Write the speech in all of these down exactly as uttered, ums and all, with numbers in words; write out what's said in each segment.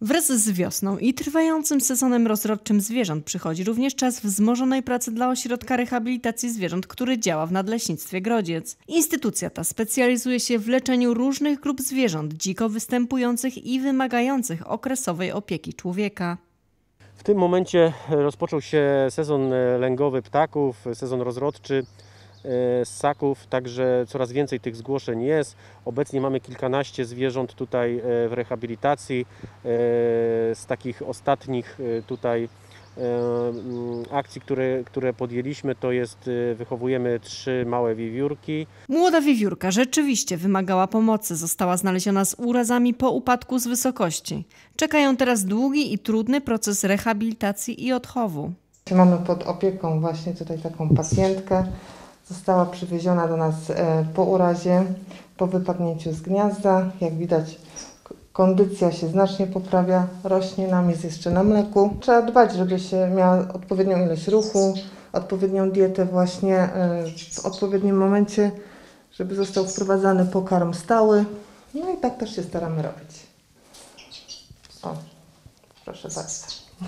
Wraz z wiosną i trwającym sezonem rozrodczym zwierząt przychodzi również czas wzmożonej pracy dla Ośrodka Rehabilitacji Zwierząt, który działa w Nadleśnictwie Grodziec. Instytucja ta specjalizuje się w leczeniu różnych grup zwierząt dziko występujących i wymagających okresowej opieki człowieka. W tym momencie rozpoczął się sezon lęgowy ptaków, sezon rozrodczy ssaków, także coraz więcej tych zgłoszeń jest. Obecnie mamy kilkanaście zwierząt tutaj w rehabilitacji. Z takich ostatnich tutaj akcji, które, które podjęliśmy, to jest wychowujemy trzy małe wiewiórki. Młoda wiewiórka rzeczywiście wymagała pomocy. Została znaleziona z urazami po upadku z wysokości. Czekają teraz długi i trudny proces rehabilitacji i odchowu. Mamy pod opieką właśnie tutaj taką pacjentkę. Została przywieziona do nas po urazie, po wypadnięciu z gniazda. Jak widać, kondycja się znacznie poprawia, rośnie nam, jest jeszcze na mleku. Trzeba dbać, żeby się miała odpowiednią ilość ruchu, odpowiednią dietę właśnie w odpowiednim momencie, żeby został wprowadzany pokarm stały. No i tak też się staramy robić. O, proszę bardzo.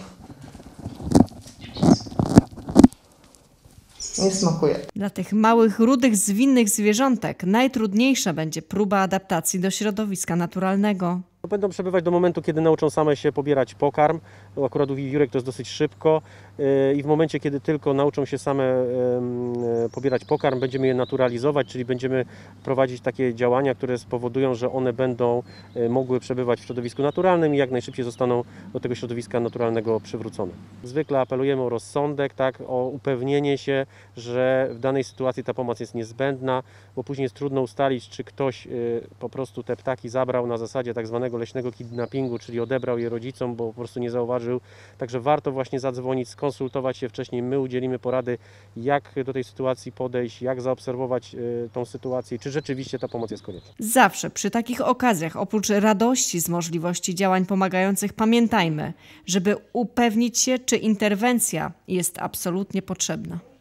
Nie smakuje. Dla tych małych, rudych, zwinnych zwierzątek najtrudniejsza będzie próba adaptacji do środowiska naturalnego. Będą przebywać do momentu, kiedy nauczą same się pobierać pokarm. Akurat u wiewiórek to jest dosyć szybko i w momencie, kiedy tylko nauczą się same pobierać pokarm, będziemy je naturalizować, czyli będziemy prowadzić takie działania, które spowodują, że one będą mogły przebywać w środowisku naturalnym i jak najszybciej zostaną do tego środowiska naturalnego przywrócone. Zwykle apelujemy o rozsądek, tak, o upewnienie się, że w danej sytuacji ta pomoc jest niezbędna, bo później jest trudno ustalić, czy ktoś po prostu te ptaki zabrał na zasadzie tak zwanego leśnego kidnappingu, czyli odebrał je rodzicom, bo po prostu nie zauważył. Także warto właśnie zadzwonić, skonsultować się wcześniej. My udzielimy porady, jak do tej sytuacji podejść, jak zaobserwować y, tą sytuację, czy rzeczywiście ta pomoc jest konieczna. Zawsze przy takich okazjach, oprócz radości z możliwości działań pomagających, pamiętajmy, żeby upewnić się, czy interwencja jest absolutnie potrzebna.